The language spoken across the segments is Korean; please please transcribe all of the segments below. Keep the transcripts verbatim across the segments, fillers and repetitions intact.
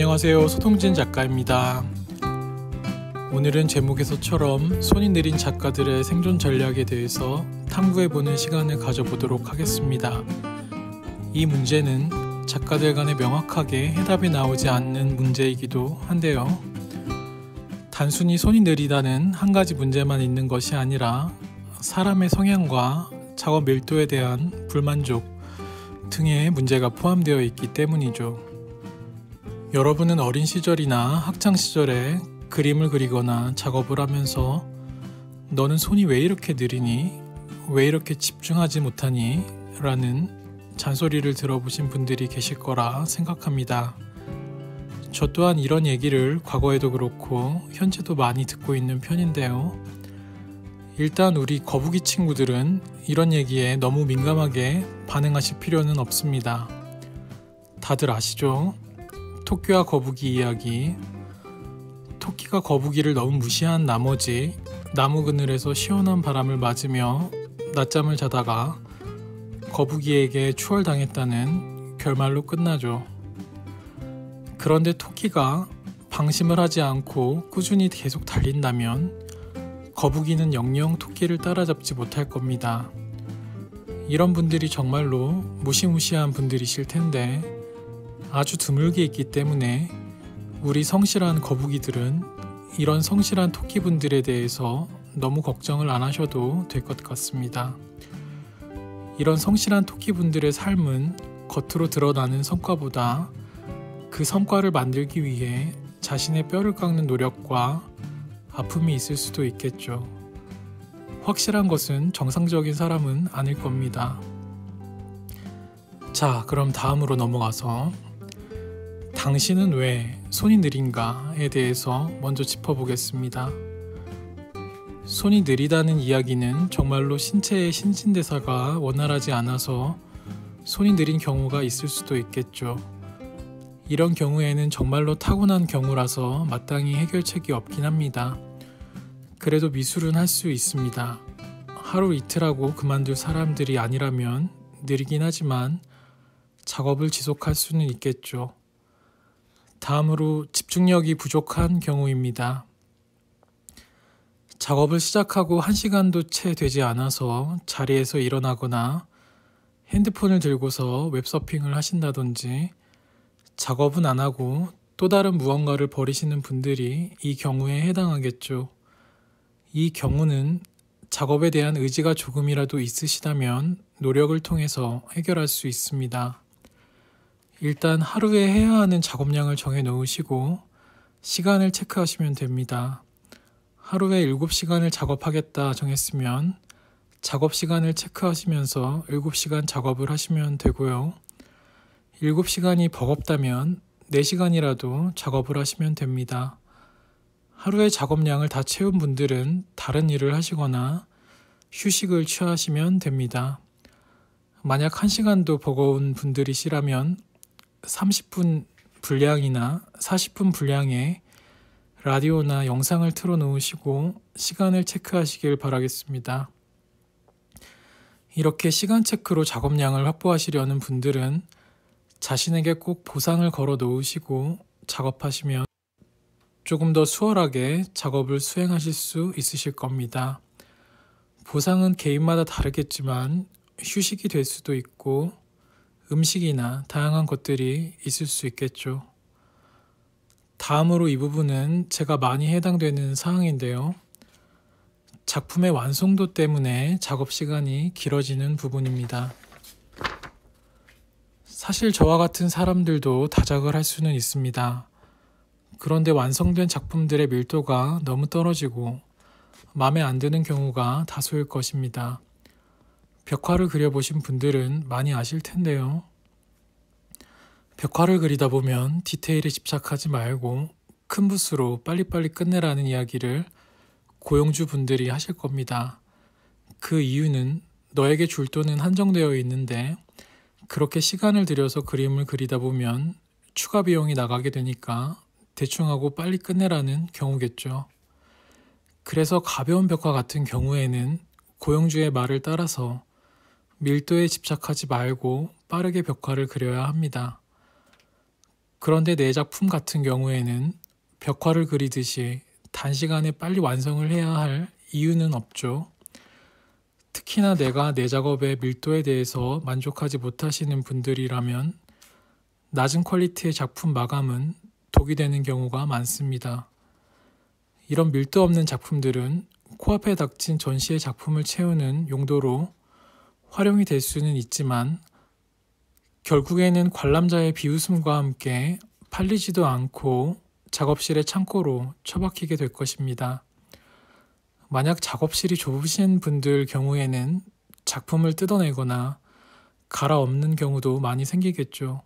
안녕하세요, 소동진 작가입니다. 오늘은 제목에서처럼 손이 느린 작가들의 생존 전략에 대해서 탐구해보는 시간을 가져보도록 하겠습니다. 이 문제는 작가들 간에 명확하게 해답이 나오지 않는 문제이기도 한데요. 단순히 손이 느리다는 한 가지 문제만 있는 것이 아니라 사람의 성향과 작업 밀도에 대한 불만족 등의 문제가 포함되어 있기 때문이죠. 여러분은 어린 시절이나 학창 시절에 그림을 그리거나 작업을 하면서 너는 손이 왜 이렇게 느리니? 왜 이렇게 집중하지 못하니? 라는 잔소리를 들어보신 분들이 계실 거라 생각합니다. 저 또한 이런 얘기를 과거에도 그렇고 현재도 많이 듣고 있는 편인데요. 일단 우리 거북이 친구들은 이런 얘기에 너무 민감하게 반응하실 필요는 없습니다. 다들 아시죠? 토끼와 거북이 이야기. 토끼가 거북이를 너무 무시한 나머지 나무 그늘에서 시원한 바람을 맞으며 낮잠을 자다가 거북이에게 추월당했다는 결말로 끝나죠. 그런데 토끼가 방심을 하지 않고 꾸준히 계속 달린다면 거북이는 영영 토끼를 따라잡지 못할 겁니다. 이런 분들이 정말로 무시무시한 분들이실 텐데 아주 드물게 있기 때문에 우리 성실한 거북이들은 이런 성실한 토끼분들에 대해서 너무 걱정을 안 하셔도 될 것 같습니다. 이런 성실한 토끼분들의 삶은 겉으로 드러나는 성과보다 그 성과를 만들기 위해 자신의 뼈를 깎는 노력과 아픔이 있을 수도 있겠죠. 확실한 것은 정상적인 사람은 아닐 겁니다. 자, 그럼 다음으로 넘어가서 당신은 왜 손이 느린가에 대해서 먼저 짚어보겠습니다. 손이 느리다는 이야기는 정말로 신체의 신진대사가 원활하지 않아서 손이 느린 경우가 있을 수도 있겠죠. 이런 경우에는 정말로 타고난 경우라서 마땅히 해결책이 없긴 합니다. 그래도 미술은 할 수 있습니다. 하루 이틀하고 그만둘 사람들이 아니라면 느리긴 하지만 작업을 지속할 수는 있겠죠. 다음으로 집중력이 부족한 경우입니다. 작업을 시작하고 한 시간도 채 되지 않아서 자리에서 일어나거나 핸드폰을 들고서 웹서핑을 하신다든지 작업은 안 하고 또 다른 무언가를 벌이시는 분들이 이 경우에 해당하겠죠. 이 경우는 작업에 대한 의지가 조금이라도 있으시다면 노력을 통해서 해결할 수 있습니다. 일단 하루에 해야 하는 작업량을 정해 놓으시고 시간을 체크하시면 됩니다. 하루에 일곱 시간을 작업하겠다 정했으면 작업 시간을 체크하시면서 일곱 시간 작업을 하시면 되고요. 일곱 시간이 버겁다면 네 시간이라도 작업을 하시면 됩니다. 하루의 작업량을 다 채운 분들은 다른 일을 하시거나 휴식을 취하시면 됩니다. 만약 한 시간도 버거운 분들이시라면 삼십 분 분량이나 사십 분 분량의 라디오나 영상을 틀어 놓으시고 시간을 체크하시길 바라겠습니다. 이렇게 시간 체크로 작업량을 확보하시려는 분들은 자신에게 꼭 보상을 걸어 놓으시고 작업하시면 조금 더 수월하게 작업을 수행하실 수 있으실 겁니다. 보상은 개인마다 다르겠지만 휴식이 될 수도 있고 음식이나 다양한 것들이 있을 수 있겠죠. 다음으로 이 부분은 제가 많이 해당되는 사항인데요. 작품의 완성도 때문에 작업 시간이 길어지는 부분입니다. 사실 저와 같은 사람들도 다작을 할 수는 있습니다. 그런데 완성된 작품들의 밀도가 너무 떨어지고 마음에 안 드는 경우가 다수일 것입니다. 벽화를 그려보신 분들은 많이 아실 텐데요. 벽화를 그리다 보면 디테일에 집착하지 말고 큰 붓으로 빨리빨리 끝내라는 이야기를 고용주 분들이 하실 겁니다. 그 이유는 너에게 줄 돈은 한정되어 있는데 그렇게 시간을 들여서 그림을 그리다 보면 추가 비용이 나가게 되니까 대충하고 빨리 끝내라는 경우겠죠. 그래서 가벼운 벽화 같은 경우에는 고용주의 말을 따라서 밀도에 집착하지 말고 빠르게 벽화를 그려야 합니다. 그런데 내 작품 같은 경우에는 벽화를 그리듯이 단시간에 빨리 완성을 해야 할 이유는 없죠. 특히나 내가 내 작업의 밀도에 대해서 만족하지 못하시는 분들이라면 낮은 퀄리티의 작품 마감은 독이 되는 경우가 많습니다. 이런 밀도 없는 작품들은 코앞에 닥친 전시의 작품을 채우는 용도로 활용이 될 수는 있지만 결국에는 관람자의 비웃음과 함께 팔리지도 않고 작업실의 창고로 처박히게 될 것입니다. 만약 작업실이 좁으신 분들 경우에는 작품을 뜯어내거나 갈아엎는 경우도 많이 생기겠죠.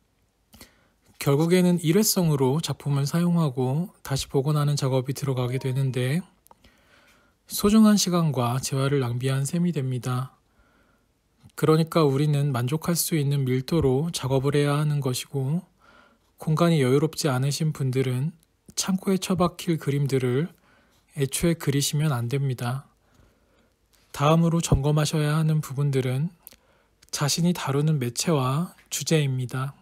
결국에는 일회성으로 작품을 사용하고 다시 복원하는 작업이 들어가게 되는데 소중한 시간과 재화를 낭비한 셈이 됩니다. 그러니까 우리는 만족할 수 있는 밀도로 작업을 해야 하는 것이고 공간이 여유롭지 않으신 분들은 창고에 처박힐 그림들을 애초에 그리시면 안 됩니다. 다음으로 점검하셔야 하는 부분들은 자신이 다루는 매체와 주제입니다.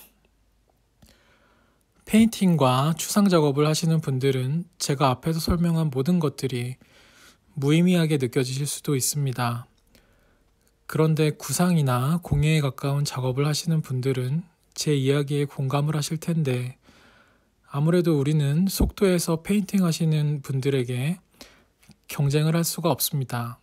페인팅과 추상 작업을 하시는 분들은 제가 앞에서 설명한 모든 것들이 무의미하게 느껴지실 수도 있습니다. 그런데 구상이나 공예에 가까운 작업을 하시는 분들은 제 이야기에 공감을 하실 텐데 아무래도 우리는 속도에서 페인팅 하시는 분들에게 경쟁을 할 수가 없습니다.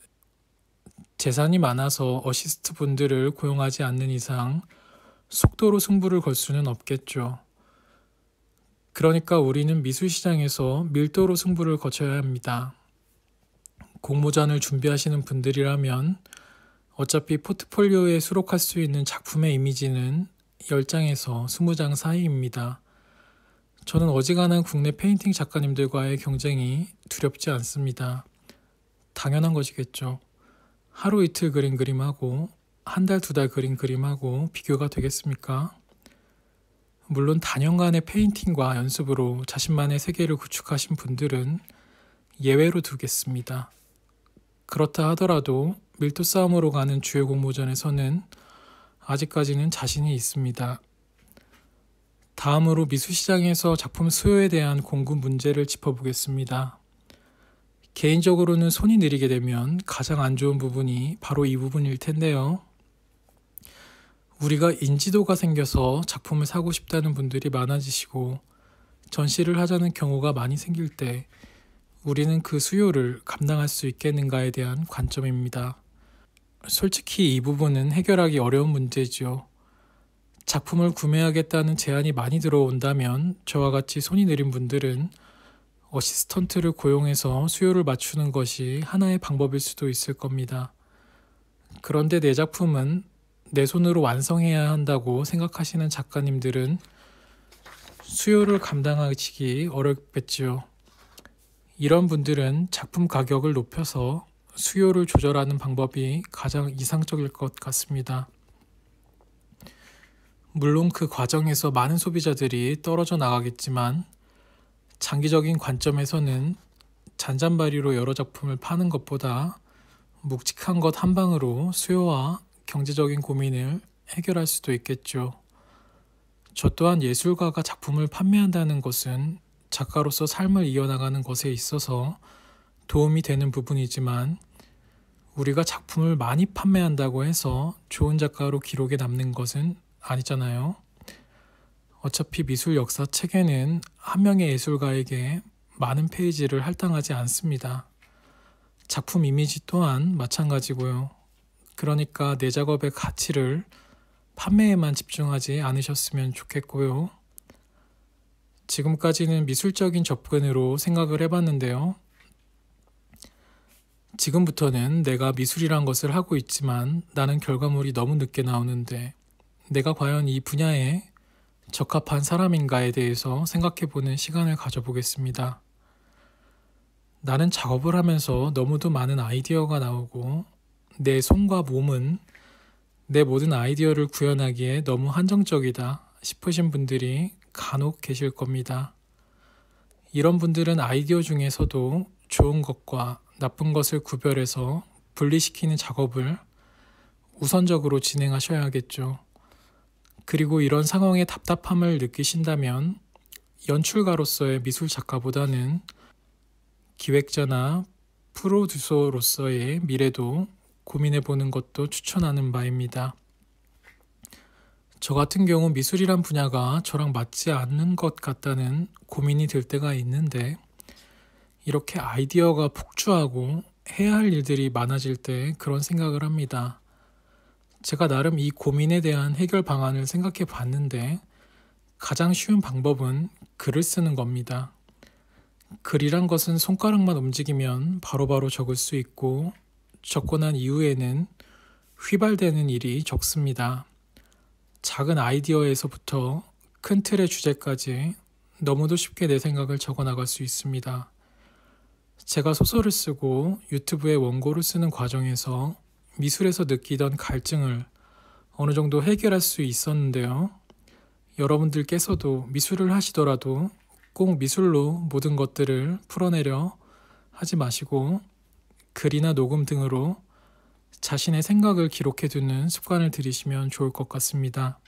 재산이 많아서 어시스트 분들을 고용하지 않는 이상 속도로 승부를 걸 수는 없겠죠. 그러니까 우리는 미술시장에서 밀도로 승부를 거쳐야 합니다. 공모전을 준비하시는 분들이라면 어차피 포트폴리오에 수록할 수 있는 작품의 이미지는 열 장에서 이십 장 사이입니다. 저는 어지간한 국내 페인팅 작가님들과의 경쟁이 두렵지 않습니다. 당연한 것이겠죠. 하루 이틀 그린 그림하고 한 달, 두 달 그린 그림하고 비교가 되겠습니까? 물론 단연간의 페인팅과 연습으로 자신만의 세계를 구축하신 분들은 예외로 두겠습니다. 그렇다 하더라도 밀도 싸움으로 가는 주요 공모전에서는 아직까지는 자신이 있습니다. 다음으로 미술시장에서 작품 수요에 대한 공급 문제를 짚어보겠습니다. 개인적으로는 손이 느리게 되면 가장 안 좋은 부분이 바로 이 부분일 텐데요. 우리가 인지도가 생겨서 작품을 사고 싶다는 분들이 많아지시고 전시를 하자는 경우가 많이 생길 때 우리는 그 수요를 감당할 수 있겠는가에 대한 관점입니다. 솔직히 이 부분은 해결하기 어려운 문제지요. 작품을 구매하겠다는 제안이 많이 들어온다면 저와 같이 손이 느린 분들은 어시스턴트를 고용해서 수요를 맞추는 것이 하나의 방법일 수도 있을 겁니다. 그런데 내 작품은 내 손으로 완성해야 한다고 생각하시는 작가님들은 수요를 감당하시기 어렵겠지요. 이런 분들은 작품 가격을 높여서 수요를 조절하는 방법이 가장 이상적일 것 같습니다. 물론 그 과정에서 많은 소비자들이 떨어져 나가겠지만 장기적인 관점에서는 잔잔바리로 여러 작품을 파는 것보다 묵직한 것 한 방으로 수요와 경제적인 고민을 해결할 수도 있겠죠. 저 또한 예술가가 작품을 판매한다는 것은 작가로서 삶을 이어나가는 것에 있어서 도움이 되는 부분이지만 우리가 작품을 많이 판매한다고 해서 좋은 작가로 기록에 남는 것은 아니잖아요. 어차피 미술 역사 책에는 한 명의 예술가에게 많은 페이지를 할당하지 않습니다. 작품 이미지 또한 마찬가지고요. 그러니까 내 작업의 가치를 판매에만 집중하지 않으셨으면 좋겠고요. 지금까지는 미술적인 접근으로 생각을 해봤는데요. 지금부터는 내가 미술이란 것을 하고 있지만 나는 결과물이 너무 늦게 나오는데 내가 과연 이 분야에 적합한 사람인가에 대해서 생각해보는 시간을 가져보겠습니다. 나는 작업을 하면서 너무도 많은 아이디어가 나오고 내 손과 몸은 내 모든 아이디어를 구현하기에 너무 한정적이다 싶으신 분들이 간혹 계실 겁니다. 이런 분들은 아이디어 중에서도 좋은 것과 나쁜 것을 구별해서 분리시키는 작업을 우선적으로 진행하셔야겠죠. 그리고 이런 상황에 답답함을 느끼신다면 연출가로서의 미술 작가보다는 기획자나 프로듀서로서의 미래도 고민해보는 것도 추천하는 바입니다. 저 같은 경우 미술이란 분야가 저랑 맞지 않는 것 같다는 고민이 들 때가 있는데, 이렇게 아이디어가 폭주하고 해야 할 일들이 많아질 때 그런 생각을 합니다. 제가 나름 이 고민에 대한 해결 방안을 생각해 봤는데, 가장 쉬운 방법은 글을 쓰는 겁니다. 글이란 것은 손가락만 움직이면 바로바로 적을 수 있고, 적고 난 이후에는 휘발되는 일이 적습니다. 작은 아이디어에서부터 큰 틀의 주제까지 너무도 쉽게 내 생각을 적어 나갈 수 있습니다. 제가 소설을 쓰고 유튜브에 원고를 쓰는 과정에서 미술에서 느끼던 갈증을 어느 정도 해결할 수 있었는데요. 여러분들께서도 미술을 하시더라도 꼭 미술로 모든 것들을 풀어내려 하지 마시고 글이나 녹음 등으로 자신의 생각을 기록해두는 습관을 들이시면 좋을 것 같습니다.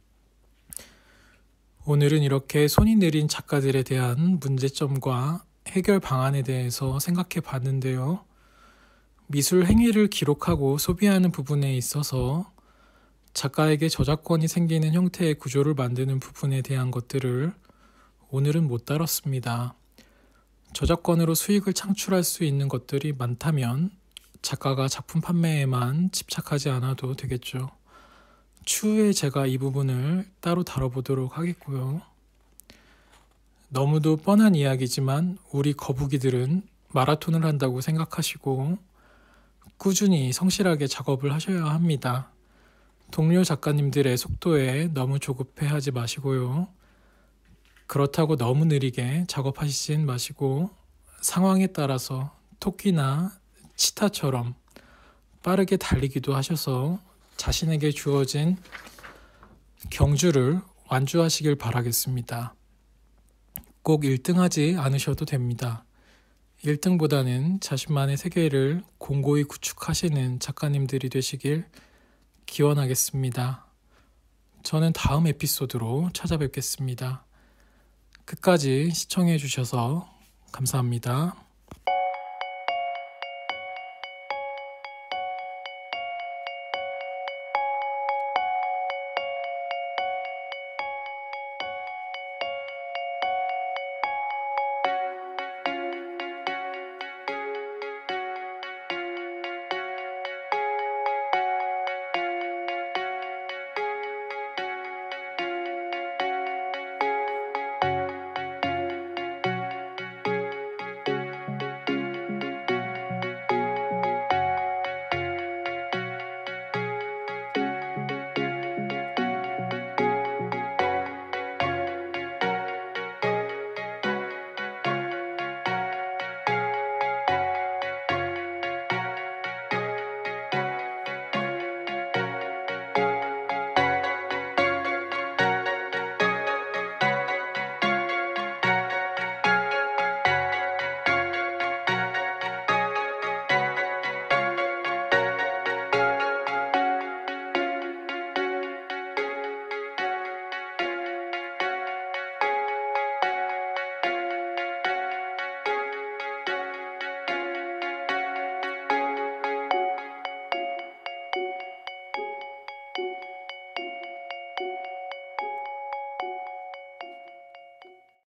오늘은 이렇게 손이 느린 작가들에 대한 문제점과 해결 방안에 대해서 생각해 봤는데요. 미술 행위를 기록하고 소비하는 부분에 있어서 작가에게 저작권이 생기는 형태의 구조를 만드는 부분에 대한 것들을 오늘은 못 다뤘습니다. 저작권으로 수익을 창출할 수 있는 것들이 많다면 작가가 작품 판매에만 집착하지 않아도 되겠죠. 추후에 제가 이 부분을 따로 다뤄보도록 하겠고요. 너무도 뻔한 이야기지만 우리 거북이들은 마라톤을 한다고 생각하시고 꾸준히 성실하게 작업을 하셔야 합니다. 동료 작가님들의 속도에 너무 조급해하지 마시고요. 그렇다고 너무 느리게 작업하시진 마시고 상황에 따라서 토끼나 치타처럼 빠르게 달리기도 하셔서 자신에게 주어진 경주를 완주하시길 바라겠습니다. 꼭 일 등 하지 않으셔도 됩니다. 일 등보다는 자신만의 세계를 공고히 구축하시는 작가님들이 되시길 기원하겠습니다. 저는 다음 에피소드로 찾아뵙겠습니다. 끝까지 시청해 주셔서 감사합니다.